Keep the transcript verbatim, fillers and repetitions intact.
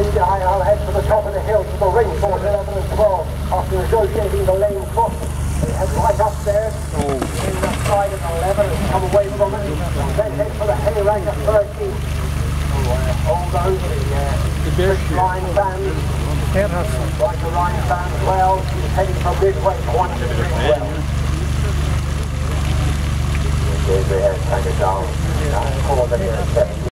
Lady High, I'll head for the top of the hill to the ring for eleven and twelve. After negotiating the lane cross, they head right up there, oh. in the side of eleven and come away from it, and then head for the hay rank at thirteen. Hold on, the uh, line band, like the line band well, he's heading from midway to one to three well. Okay, they have kind of down, down, four, then, uh, seven.